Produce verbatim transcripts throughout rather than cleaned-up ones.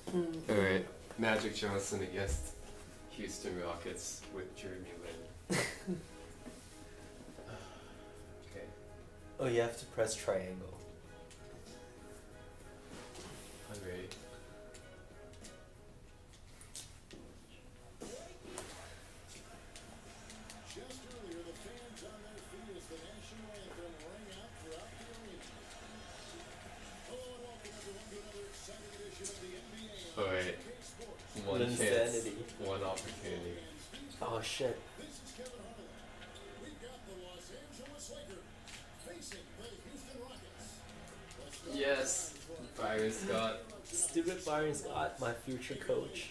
Alright, Magic Johnson against Houston Rockets with Jeremy Lin. Okay. Oh, you have to press triangle. I'm ready. Alright. One chance, Insanity. one opportunity. Oh shit. Yes! Byron Scott. Stupid Byron Scott, my future coach.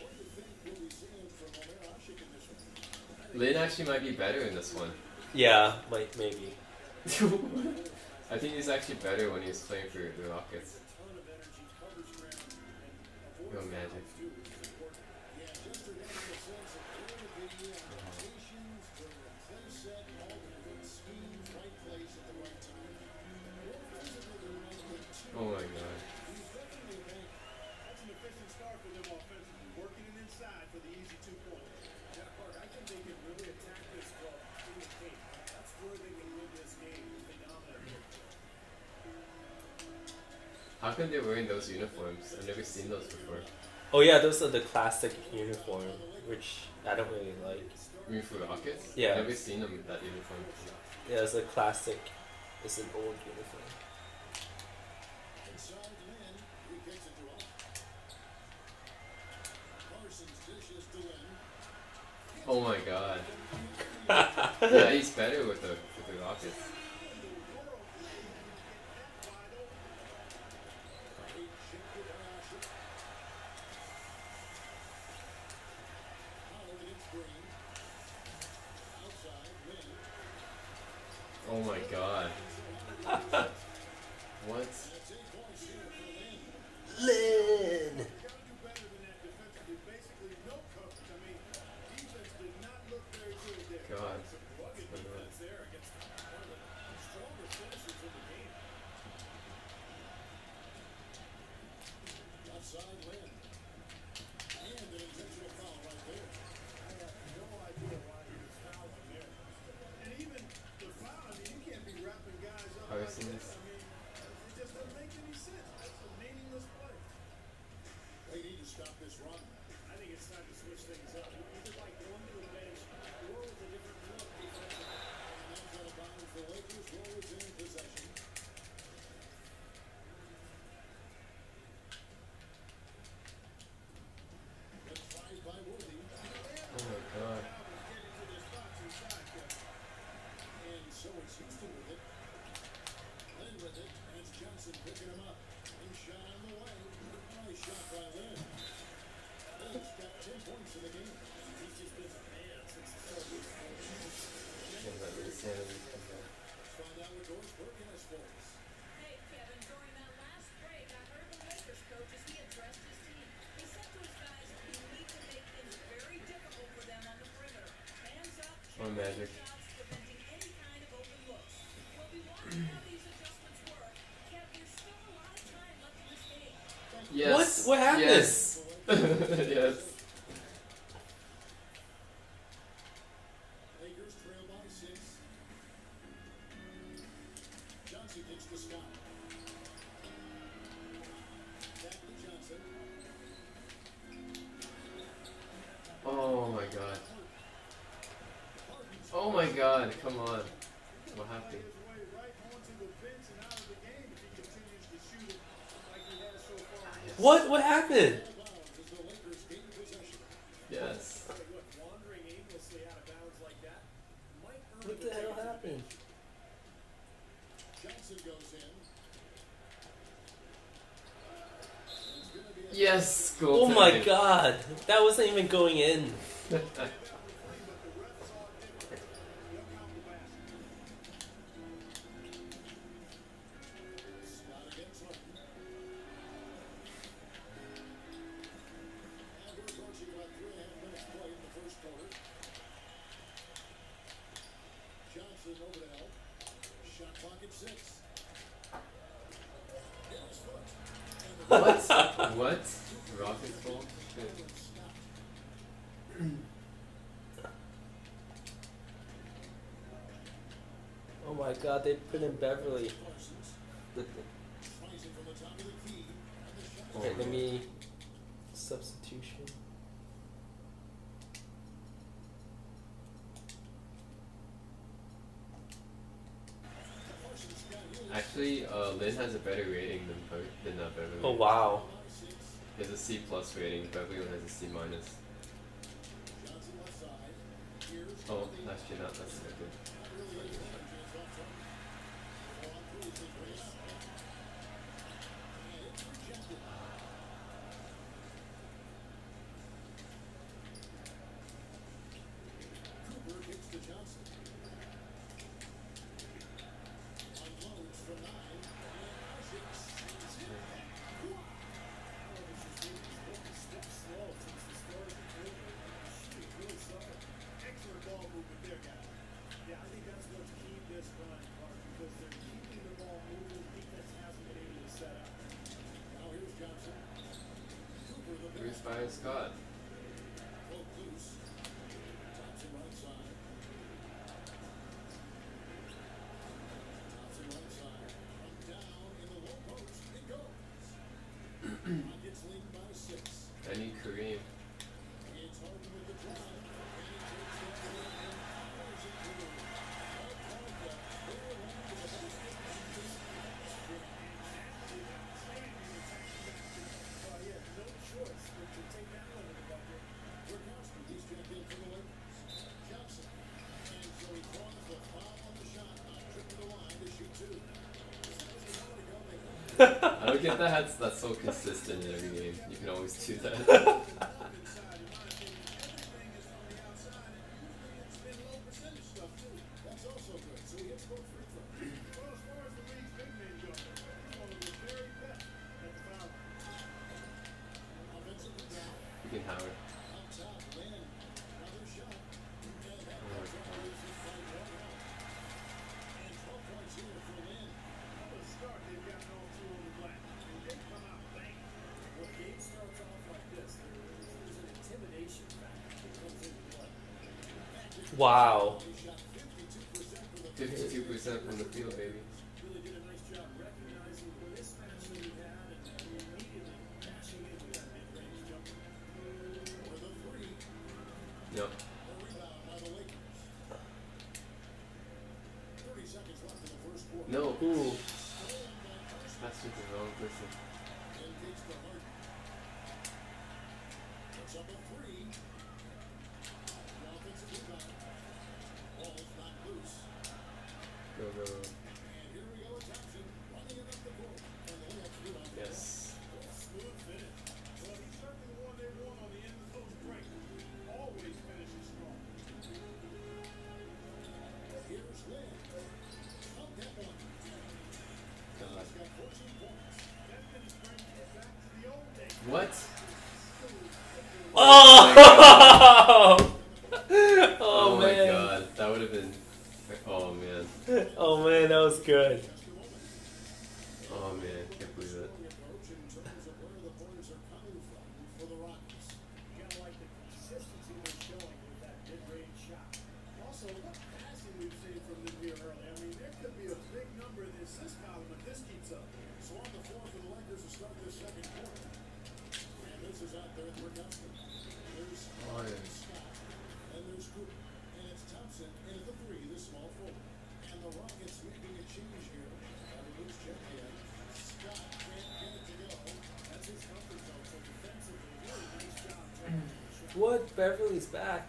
Lin actually might be better in this one. Yeah, might maybe. I think he's actually better when he's playing for the Rockets. Go Magic. Oh my god. How come they're wearing those uniforms? I've never seen those before. Oh yeah, those are the classic uniform, which I don't really like. You mean for Rockets? Yeah. I've never seen them in that uniform. Yeah, it's a classic. It's an old uniform. Oh my god. Yeah, he's better with the with the Rockets. Oh my god. What? Lin! God. Iverson's. Oh my god. Yeah, that really sanity come back. Hey, Kevin, during that last break, I heard the Lakers coach as he addressed his team. He said to his guys, you need to make things very difficult for them on the perimeter. Hands up, Oh, Magic. shots, preventing any kind of open looks. We'll be watching how these adjustments work. Kev, there's still a lot of time left in this game. Yes. What? What happened? Yes. Yes. Oh my god. Oh my god, come on. What happened? What? What happened? Yes. What the hell happened? Yes, Oh my goaltending. god, that wasn't even going in. What? What? Rockets ball? Shit. Oh my god, they put in Beverly. Oh, Alright, let man. me substitution. Actually, uh, Lynn has a better rating than Per- than uh, Beverly. Oh wow. He has a C plus rating. Beverly has a C minus. Oh, actually not. That's not good. Bruce by Scott. I need Kareem. I don't get that that's, that's so consistent in every game. You can always do that. You can Howard. Wow. fifty-two percent from the field, baby. Yep. No. Ooh. That's just the wrong person. Go, go, go. Yes. God. What? Oh! Oh, Oh my man. god, that would have been. Oh man. Oh man, that was good. Oh man, can't believe it. Oh, yeah. What? Beverly's back.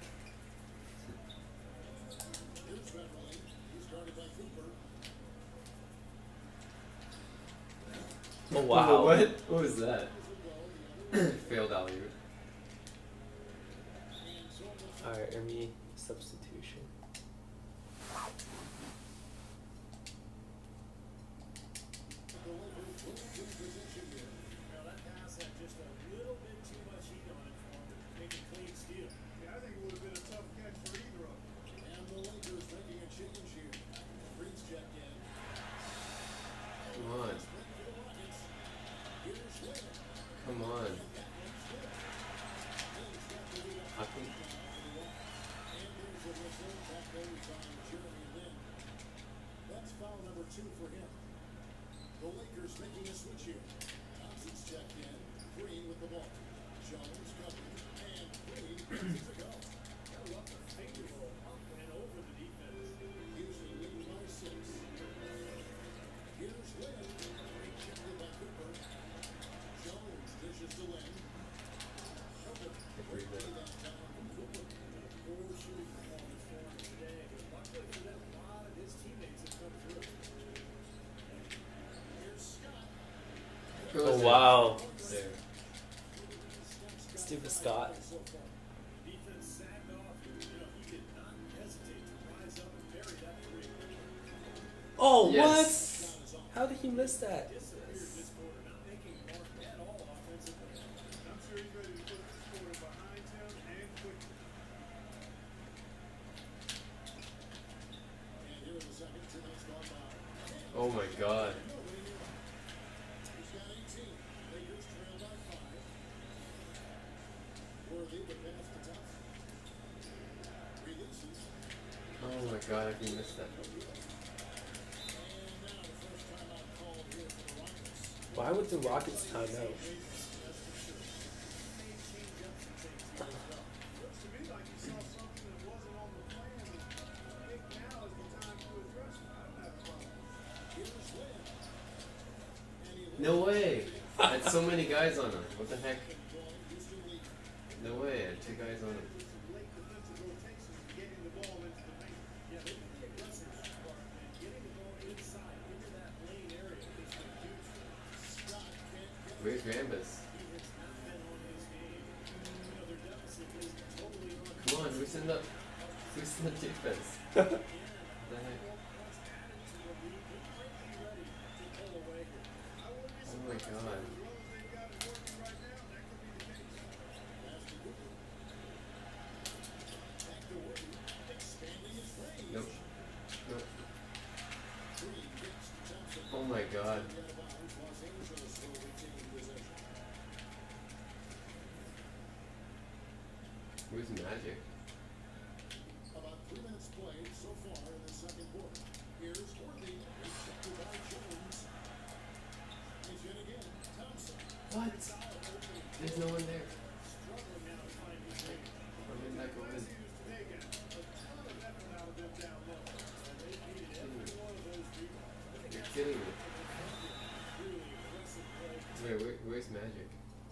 Oh wow. What? What was that? Failed alley. Alright, let me substitution. Come on. Come on. Oh wow. There. Stupid Scott. Oh, Yes. what? How did he miss that? Oh my god. Oh my god, I didn't miss that. Why would the Rockets time out? No way! I had so many guys on him. What the heck? No way, I had two guys on him. Where's Rambus? Come on, who's in the who's in the defense? What the heck? Oh my god. Nope. Nope. Oh my god. Where's Magic? About three minutes played so far in the second quarter. Here's Worthy, intercepted by Jones. He's in again. Thompson. What? There's no one there. I'm in that go in. You're kidding me. Wait, where, where's Magic?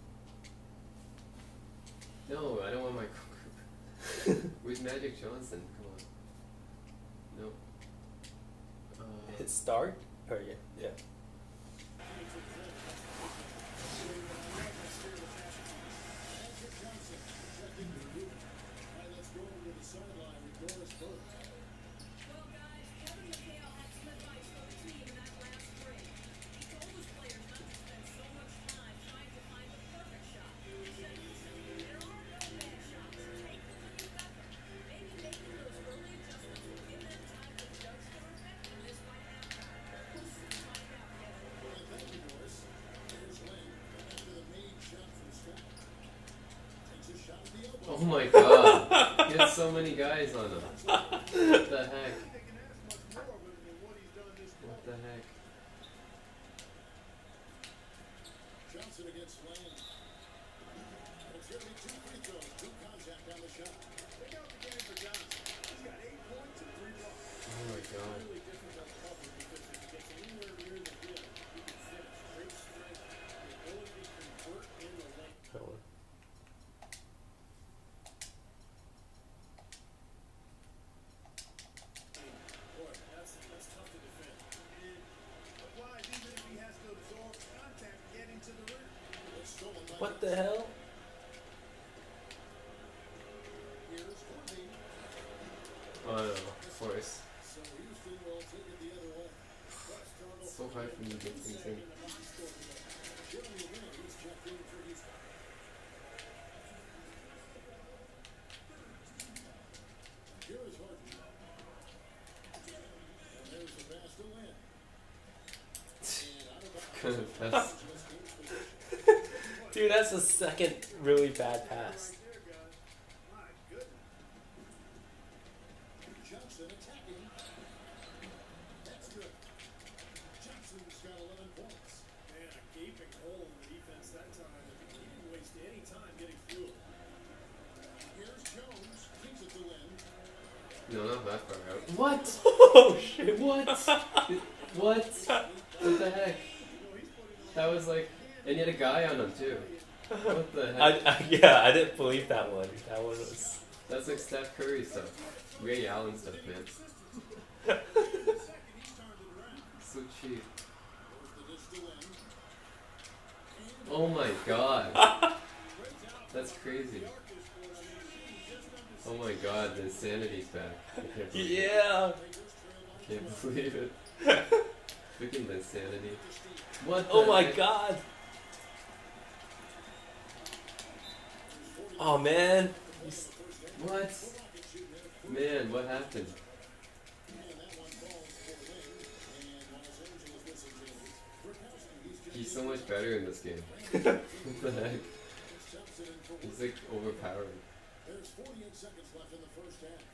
No, I don't want my group. Where's Magic Johnson? Come on. Nope. Uh, Hit start? Or yeah. Yeah. Let's go over to the sideline with Doris Burke. Well, guys, Kevin McHale had some advice for the team in that last break. He told his players not to spend so much time trying to find the perfect shot. He said, listen, there are no bad shots. Take them when you got them. Maybe making those early adjustments will give them time to judge their effectiveness by halftime. We'll soon find out, Kevin. Well, thank you, Doris. Here's Lane. After the made shot from Scott. Takes a shot at the elbow. oh my god. He has so many guys on him. What the heck? What the heck? Johnson against Lane. And it's going to be two free throws, two contact on the shot. Take out the game for Johnson. He's got eight points and three blocks. Oh my god. Really difficult cover because if he gets anywhere near the rim, he can finish. Great strength, the ability to convert in the lane. That one. Boy, that's that's tough to defend. It applies even if he has to absorb contact getting to the rim. It's stolen by What the hell? Here's Worthy. Oh no, of course. So Houston will take it the other way. But struggle It's so hard for me to get things in. Jeremy Lin is checked in for Houston. Here is Harden. And there's the pass to Lin. And out of bounds. That's Dude, that's the second really bad pass. There, guys. My goodness. Johnson attacking. That's good. Johnson's got eleven points. Man, a gaping hole in the defense that time. He didn't waste any time getting not that far out. What? Oh shit! What? What? What the heck? That was like, and he had a guy on him too. What the heck? I, I yeah, I didn't believe that one. That one was. That's like Steph Curry stuff. Ray Allen stuff, man. So cheap. Oh my god. That's crazy. Oh my god, the insanity's back. I can't believe it. Yeah. I can't believe it. Freaking insanity. What the Oh my heck? god. Oh man. What? Man, what happened? He's so much better in this game. What the heck? He's like overpowering. There's forty-eight seconds left in the first half.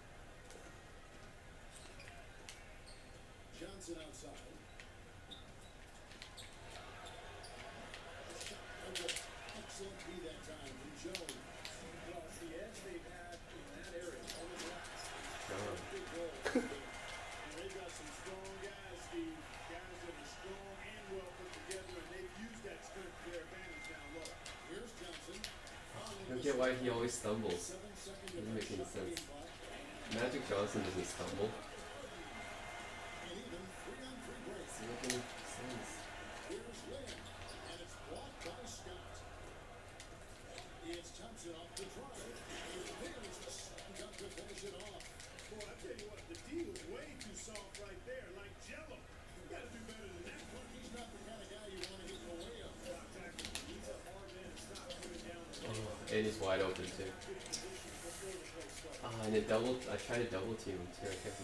Johnson outside. Excellent B that time from Jones. Well, it's the edge they've had in that area all the last. God. Big goal. And they've got some strong guys, Steve. Guys that are strong and well put together, and they've used that strength to their advantage now. Look, here's Johnson. I don't get why he always stumbles. Seven seconds Doesn't make any sense. clock. Magic Johnson doesn't stumble. And even three on three break. Doesn't make any sense. Here's Lynn, and it's blocked by Scott. It's Thompson off the drive. And there's the slam dunk to finish it off. Boy, I tell you what, the D was way too soft right there, like Jello. You gotta do better than that. But he's not the kind of guy you want to get in the way of. Exactly. He's a hard man to stop putting down the Oh, and he's wide open too. Ah, and it double. I tried to double team him too. I can't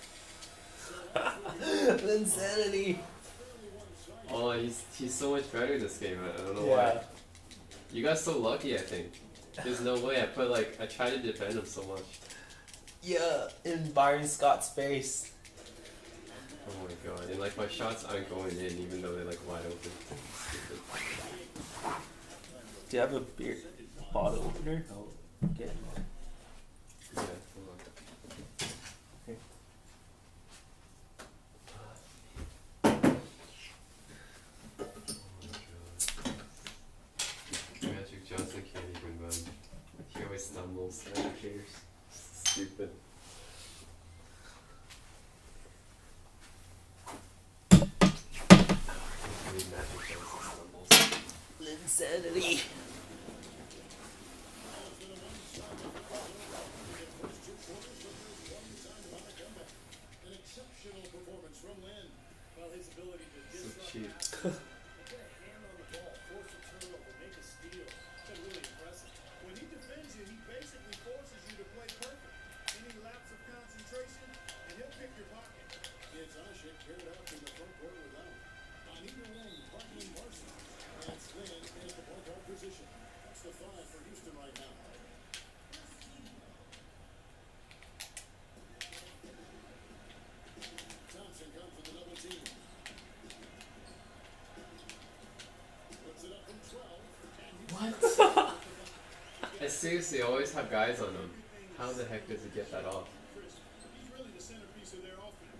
believe it. The insanity. Oh, he's he's so much better this game. I, I don't know Yeah. why. You got so lucky. I think. There's no way. I put like I tried to defend him so much. Yeah, in Byron Scott's face. Oh my god. And like my shots aren't going in, even though they're like wide open. Stupid. Do you have a beer bottle opener? Oh, okay. Yeah. Hold on. Okay. Magic Johnson can't even run. He always stumbles. Who cares? Stupid. I can't believe Magic Johnson stumbles. Insanity. An exceptional performance from Lynn. Well, his ability to So disrupt cheap. get a hand on the ball, force a turnover, make a steal. That's really impressive. When he defends you, he basically forces you to play perfect. Any lapse of concentration, and he'll pick your pocket. It's Ashik carried out to the front court without. On either end, Parton and Parsons. That's Lynn in the point guard position. That's the five for Houston right now. Thompson comes with the double team. Puts it up from twelve. And he's What? I seriously always have guys on him. How the heck does he get that off? Chris, he's really the centerpiece of their offense.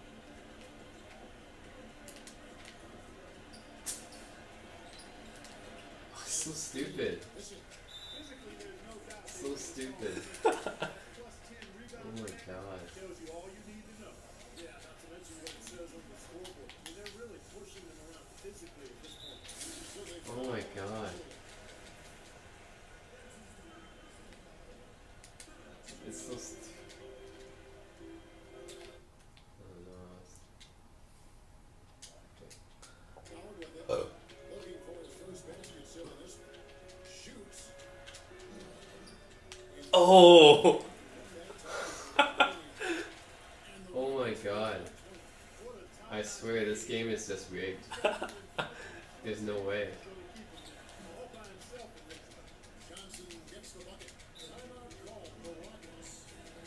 Oh, so stupid. Physically, there's no doubt. So stupid. Plus ten Oh rebounds. my god. Tells you all you need to know. Yeah, not to mention what it says on the scoreboard. I mean, they're really pushing them around physically at this point. So they Oh my god. It's so st- Oh no. Howard with it. Looking for his first basket still in this one. Shoots. Oh. Oh my god. I swear this game is just rigged. There's no way. All by himself in this one. Johnson gets the bucket. Timeout call for Rockets.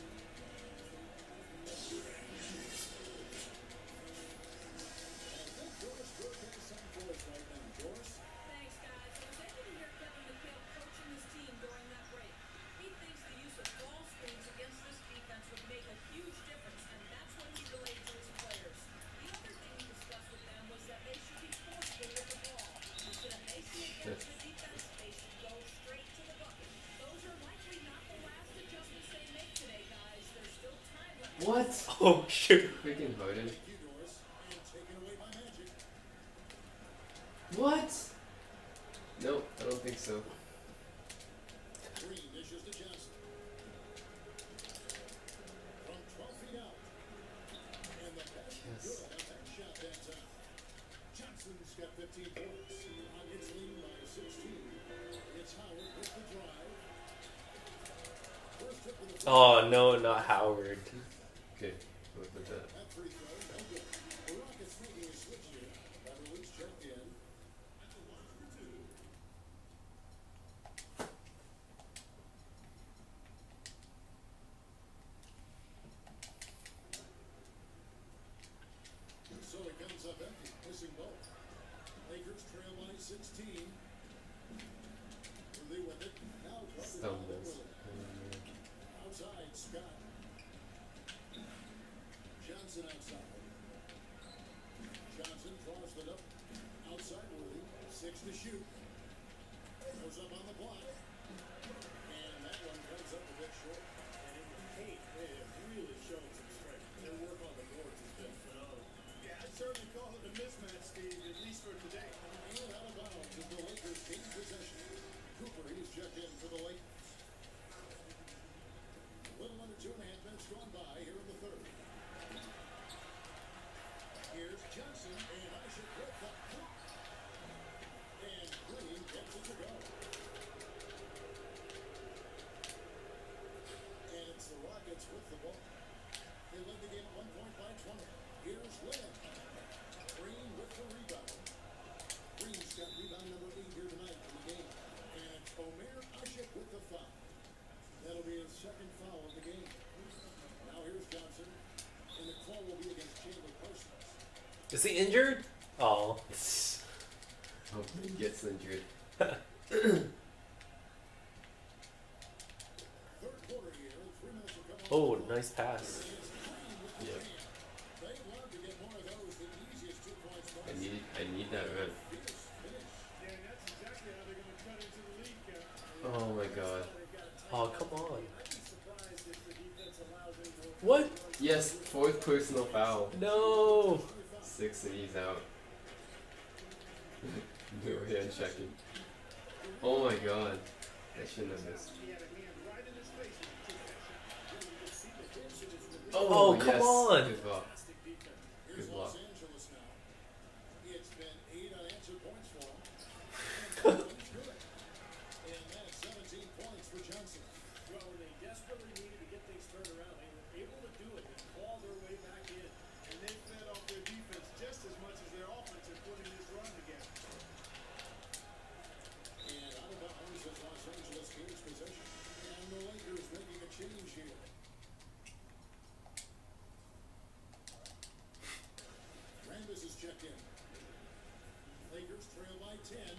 And Doris broadcasts some for us right now. Doris? Thanks, guys. I was able to hear Kevin McHale coaching his team during that break. He thinks the use of ball screens against this defense would make a huge What? Oh shoot. Freaking Harden. Thank you, Doris. And taken away by Magic. What? No, I don't think so. Green dishes to Johnson. From twelve feet out. And the pass is Yes. good. A back shot that time. Johnson's got fifteen points. Nuggets leading by sixteen. It's Howard with the drive. First trip to the front. Oh no, not Howard. Okay, look at that. That free throw, no good. The Rockets making a switch here. Beverly's checked in. At the line for two. So it comes up empty, missing both. Lakers trail by sixteen. Lee with it. Now Carter Donovan Stumbles. with it. Outside, Scott. Johnson outside. Johnson draws it up. Outside Willie. Six to shoot. Goes up on the block. And that one comes up a bit short. And in the paint, they have really shown some strength. Their work on the boards has been phenomenal. Yeah, I'd certainly call it a mismatch, Steve, at least for today. And out of bounds as the Lakers gain possession. Cooper, he's checked in for the Lakers. A little under two and a half minutes gone by here in the third. Here's Johnson, and I should put the pop. And Green gets it to go. And it's the Rockets with the ball. They led the game at one point by twenty. Here's Lynn. Green with the rebound. Green's got rebound number eight here tonight in the game. And it's Omer Ashik with the foul. That'll be his second foul of the game. Now here's Johnson. And the call will be against Chandler Parsons. Is he injured? Oh. Hope he gets injured. Third quarter here. Three minutes to come. Oh, nice pass. Yeah. They love to get more of those. The easiest two points. I need I need that run. Fierce finish. Yeah, and that's exactly how they're going to cut into the lead, Cap. Oh my god. Oh, come on. I'd be surprised if the defense allows any more. What? Yes, fourth personal foul. No. Six and he's out. No hand checking. Oh my god. I shouldn't have missed. He had a hand right in his face when he took that shot. You could see the tension is released. Oh, come yes. on. Good ball. Fantastic defense. Here's Good Los luck. Angeles now. It's been eight unanswered points for him. And he's good. And that's seventeen points for Johnson. Well, when they desperately needed to get things turned around, they were able to do it and claw their way back in. And they fed off their defense just as much as their offense in putting this run together. And out of bounds as Los Angeles gains possession. And the Lakers making a change here. Rambis is checked in. Lakers trail by ten.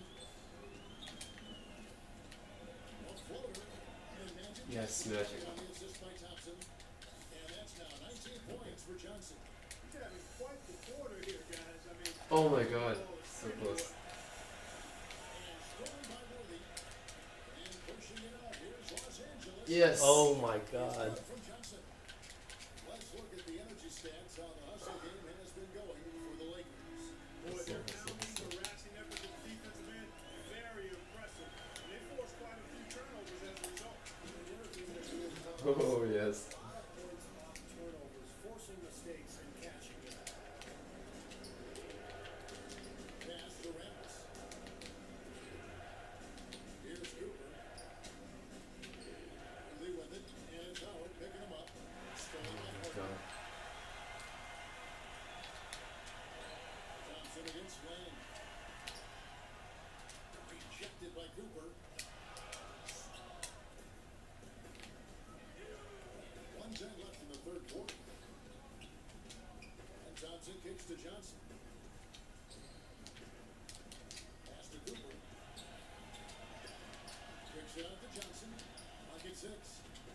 A floater. And Magic Yes, Johnson Magic. on the assist by Thompson. And that's now nineteen points for Johnson. He's having quite the quarter here, guys. I mean, Oh my god. So close. And stolen by Worthy. And pushing it out. Here's Los Angeles. Yes. Oh my god. From Johnson. Let's look at the energy stats. How the hustle game has been going for the Lakers. boy, they're mounting the harassing effort of the defensive end. Very impressive. And they forced quite a few turnovers as a result. Oh yes. A lot of points off turnovers, forcing mistakes and catching it. Pass to Rambis. Here's Cooper. Lee with it, and it's Howard picking him up. Stolen by Horton. God. Thompson against Lane. Rejected by Cooper. One ten left in the third quarter. And Thompson kicks to Johnson. Pass to Cooper. Kicks it out to Johnson. Lock at six.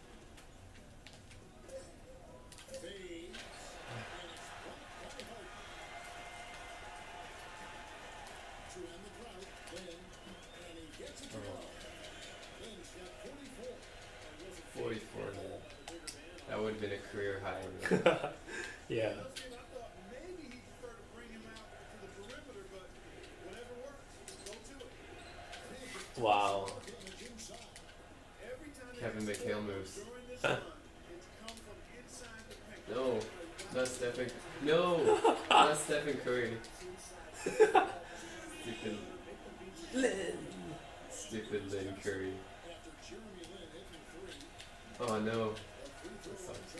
Fades. And it's blocked by Horton. To end the drought, Lynn. And he gets it to go. Lynn's got forty-four. forty-four. That would have been a career high. Yeah. Justin, I thought maybe he'd prefer to bring him out to the perimeter, but whatever works, go to it. Wow. Every time Kevin they McHale moves. during this run, it's come from inside the paint. No, not Stephen. No, not Stephen Curry. Stupid, Lin. stupid Lynn Curry. Oh no. That sucks.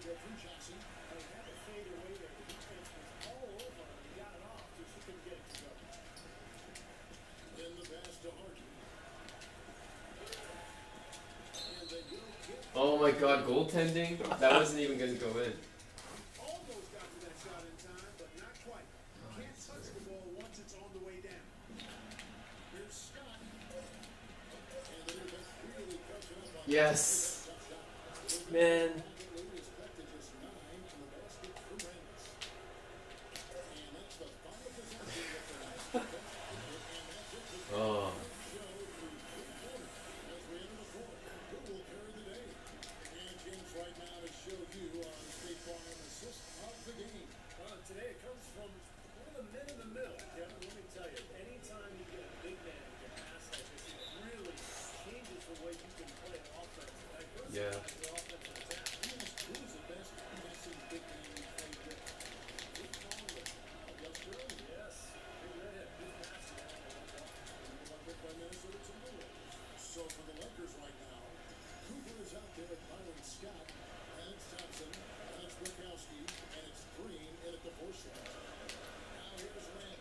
Oh my god, goaltending? That wasn't even gonna go in. Almost got to that shot in time, but not quite. Can't touch the ball once it's on the way down. Here's Scott. Yes! Man. Oh. Uh, today it comes from one of the men in the middle. Kevin, let me tell you, anytime you get a big man who can pass like this, it really changes the way you can play an offense. Diversifies Yeah. your offensive attack. Who is the best passing big man you played with? Big Conley. Yes. Big redhead. Good passing. So for the Lakers right now, Cooper is out there with Byron Scott, and it's Thompson, and it's Witkowski, and it's Green in at the four slot. Now here's Rand.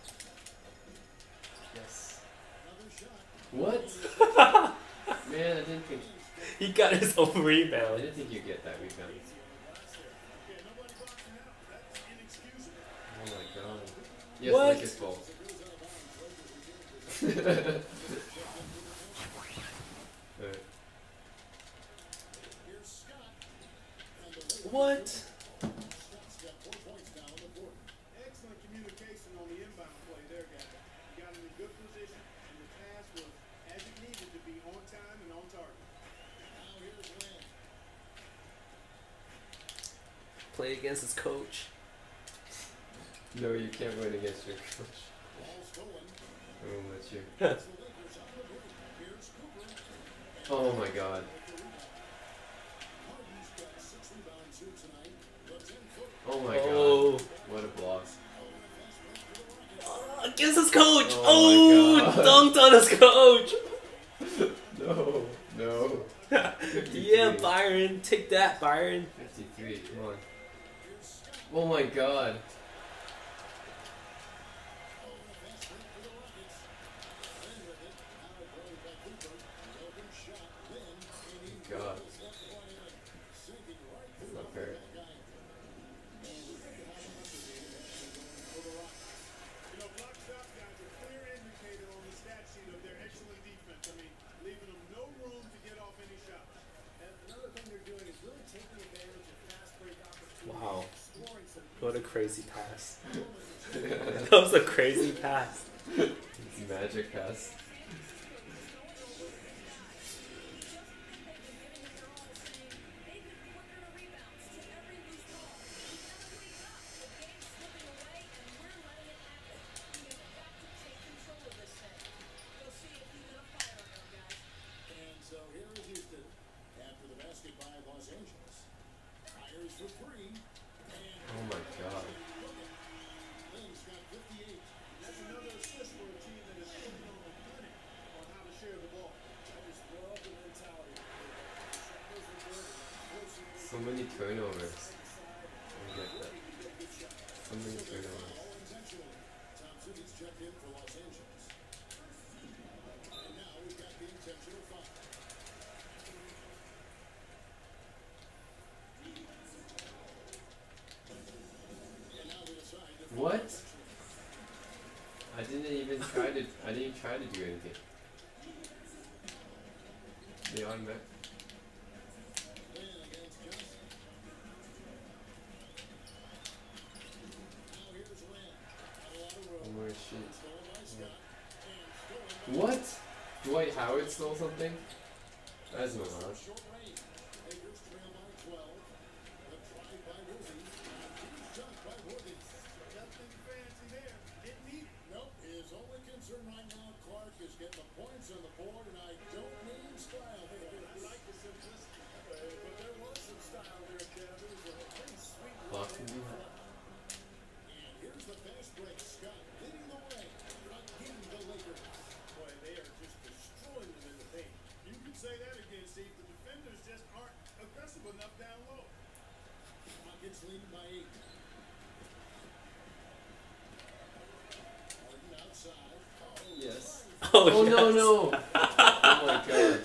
Yes. Another shot. What? Man, I didn't think. He got his own I rebound. didn't think you'd get that rebound. Yeah, nobody boxing out. That's inexcusable. Oh my god. Yes, What? like his fault. Alright. Here's Scott. And the What? Scott's got four points now on the board. Excellent communication on the inbound play there, guys. You got him in good position, and the pass was as it needed to be, on time and on target. Now here's Rand. Play against his coach. No, you can't win against your coach. Ball stolen. Oh, that's you. It's the Lakers on the board. Here's Cooper. Oh my god. Harden's got six rebounds here tonight. The ten-footer. Oh my Oh. god. What a block. Uh, against his coach. Oh my Oh, God. dunked on his coach. No. No. Yeah, fifty-three. Byron. Take that, Byron. fifty-three, come on. Oh my god. God. That's not fair. You know, block shot guys are clear indicator on the stat sheet of their excellent defense. I mean, leaving them no room to get off any shots. And another thing they're doing is really taking advantage of fast break opportunities. Wow. Scoring some What a crazy pass. That was a crazy pass. It's magic pass. And so here is Houston after the basket by Los Angeles. Fires for three. And Oh my god. Lynn's got fifty-eight. That's another assist for a team that is working on the cunning on how to share the ball. I just love the mentality. Shadows are good. Forcing it So many turnovers. I don't get that. So many turnovers. all intentionally. Thompson is checked in for Los Angeles. And now we've got the intentional foul. And now they decide to What? I didn't even try to. I didn't even try to do anything. The automatic. win against Johnson. Now here's Rand. Not a lot of Oh room. my shit. Stolen by Scott. And stolen by What? Dwight Howard stole something? That's not ours. short range. Lakers trail by twelve. Worthy. Huge shot by Worthy. Nothing fancy there. Didn't need it. Nope. His only concern right now, Clark, is getting the points on the board, and I don't mean style points. I like the simplicity. Uh, but there was some style there, Kev. It was a pretty sweet Block run from in behind. front. And here's the fast break. Scott leading the way. Again, the Lakers. Boy, they are just destroying them in the paint. You can say that again, Steve. The defenders just aren't aggressive enough down low. Rockets leading by eight. Harden outside. Oh, Yes. Oh, Oh no yes. no! Oh my god.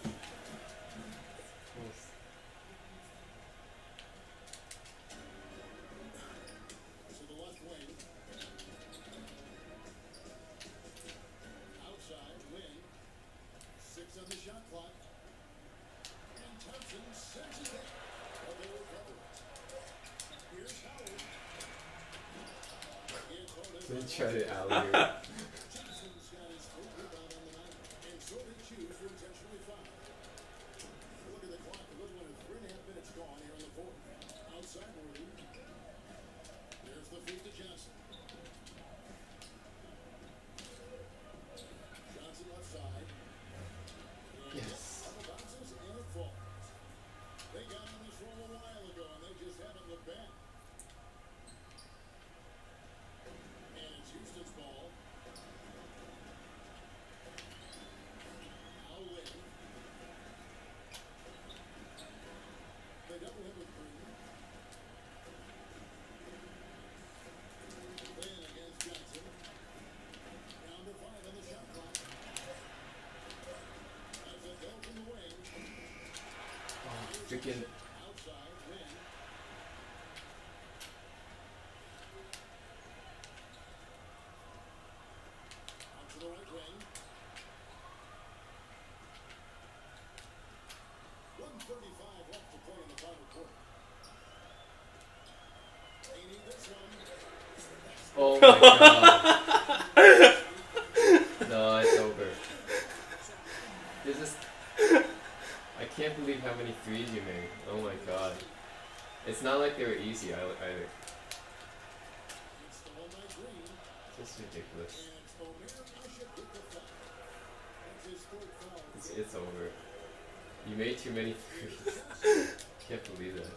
to the left wing. Outside, wing. Six on the shot clock. And Thompson sends it in. But they recover it. Here's Howard. It's Otis. They try to alley. Johnson's got his third rebound on the night. And so they choose to intentionally foul. Look at the clock. A little under three and a half minutes gone here in the fourth. Outside, Worthy. There's the feed to Johnson. Johnson left side. And Yes. couple bounces and it falls. They got on this roll a while ago, and they just haven't looked back. And it's Houston's ball. Now Lynn. They double him with Green. Lynn against Johnson. Down to five on the shot clock. That's a goal from the wing. Oh, freaking. Outside, Lynn. Out to the right wing. one thirty-five left to play in the final quarter. They need this one. Oh my god. No, it's over. This is. I can't believe how many threes you made. Oh my god. It's not like they were easy ei- either. It's the one by Green. Just ridiculous. And it's Omer Ashik with the foul. That's his third foul. It's, it's over. You made too many threes. Can't believe that. He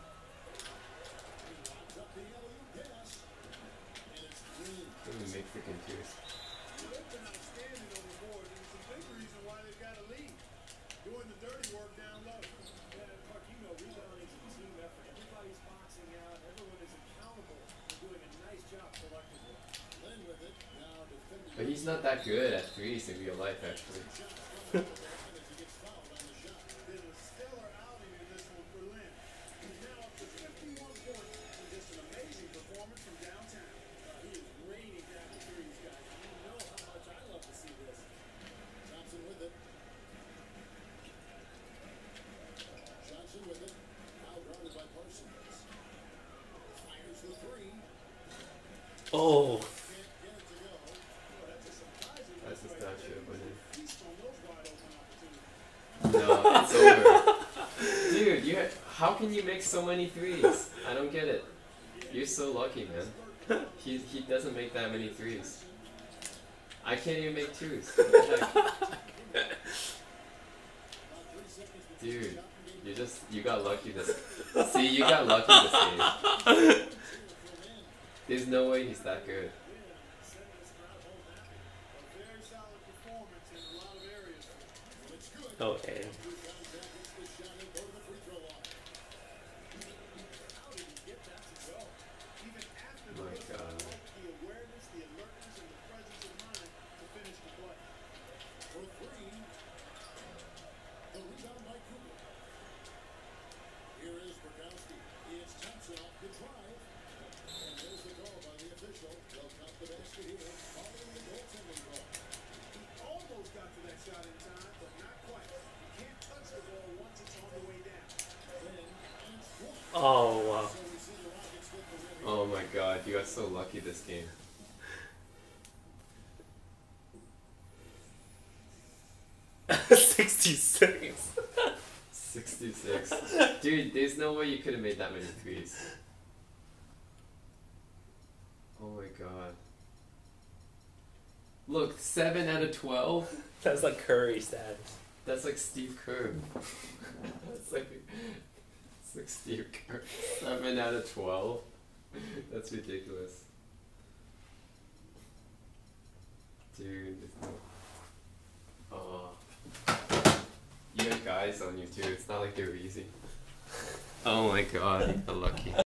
locks up the alley-oop pass. And it's Green. Can't even make freaking twos. They've been outstanding on the board, and it's a big reason why they've got a lead. Doing the dirty work down low. Yeah, Mark, you know, rebounding is a team effort. Everybody's boxing out. Everyone is accountable for doing a nice job collectively. Lynn with it. Now defending. But he's not that good at threes in real life, actually. Shot from the as he gets fouled on the shot. Been a stellar outing in this one for Lynn. He's now up to fifty-one points in just an amazing performance from downtown. Uh, he is raining down the threes, guys. You know how much I love to see this. Johnson with it. Johnson with it. Now guarded by Parsons. Fires the three. Oh. Can't get it to go. Well, that's a surprising That's look just right not there. sure, but it- Feast on those wide open opportunities. No, it's over. Dude, you ha- how can you make so many threes? I don't get it. You're so lucky, man. He he doesn't make that many threes. I can't even make twos. What the heck? About three seconds to Dude, you just you got lucky this. See, you got lucky this game. There's no way he's that good. Setting this crowd home happy. A very solid performance in a lot of areas. It's good. Oh, and Contact gets the shot and go to the free throw line. How did he get that to go? Even after the My whistle, I God. like the awareness, the alertness, and the presence of mind to finish the play. For three. The rebound by Cooper. Here is Bukowski. It's Thompson off the drive. And there's the call by the official. They'll count the basket here following the goaltending call. He almost got to that shot in time, but not quite. You can't touch the ball once it's on the way down. Then, and it's blocked. oh wow. So we see the Rockets get the win here. Oh my god, you got so lucky this game. sixty-six. sixty-six. Dude, there's no way you could have made that many threes. Oh my god. Look, seven out of twelve. That's like Curry stats. That's like Steve Kerr. That's like, it's like Steve Kerr. seven out of twelve. That's ridiculous. Dude, there's no. Oh. You have guys on you too. It's not like they're easy. Oh my god, you're lucky.